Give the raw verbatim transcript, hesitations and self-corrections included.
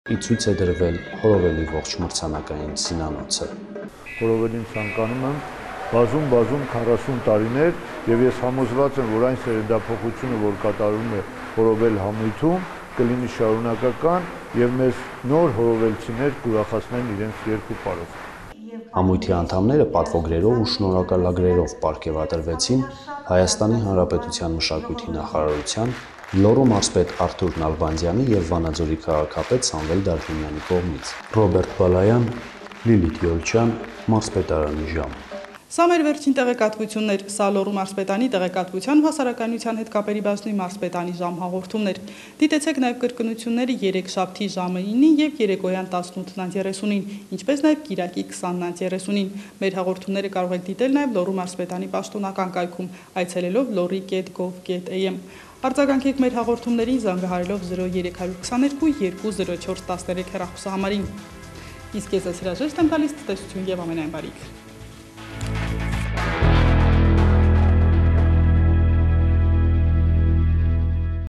Ի ցույց է դրվել Հորովելի ողջ մրցանակային զինանոցը։ Հորովելին ցանկանում եմ բազում-բազում քառասուն տարիներ եւ ես համոզված եմ, որ այն սերնդափոխությունը, որ կատարվում է Հորովել համույթում, կլինի շարունակական եւ մեզ նոր հորովելցիներ կուրախացնեն իրենց երկու պարով։ Համույթի անդամները պատվոգրերով ու շնորհակալագրերով պարգևատրվեցին Հայաստանի Հանրապետության մշակույթի նախարարության, Լոռու մարզպետ Արթուր Նալբանդյանի եւ Վանաձորի քաղաքապետ Սամվել Դարբինյանի կողմից։ Ռոբերտ Բալայան, Լիլիթ Յոլչյան, Մարզպետարանի ժամ։ Սա մեր վերջին տեղեկատվությունն էր, սա Լոռու մարզպետանի տեղեկատվության ու հասարակայնության հետ կապերի բաժնի մարզպետանի ժամ հաղորդումներ։ Դիտեցեք նաև կրկնությունները երեքշաբթի ժամը ինին եւ երեկոյան տասնութ երեսունին, ինչպես նաև կիրակի քսան երեսունին։ Մեր հաղորդումները կարող եք դիտել նաև Լոռու մարզպետանի պաշտոնական կայքում, այցելելով լոռի կետ գով կետ էյ էմ։ Արձագանքեք մեր հաղորդումներին զանգահարելով զրո երեք քսաներկու երկու զրո չորս տասներեք հեռախոսահամարին։ Իսկ ես այս հրաժեշտ եմ տալիս, տեսություն եւ ամենայն բարիք։